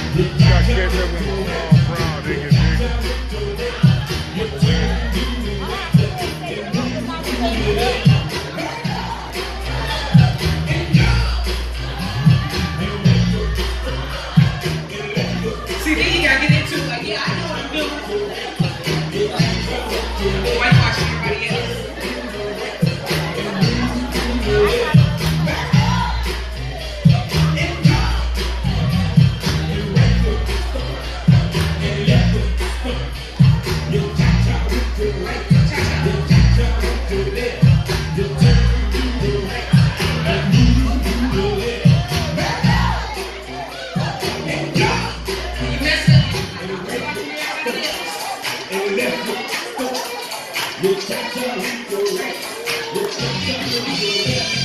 Got to catch up with Brown, they get See, then you gotta get into like, yeah, I know what I'm doing. Whitewashing everybody else. You cha-cha, you go right. You cha-cha, you go left.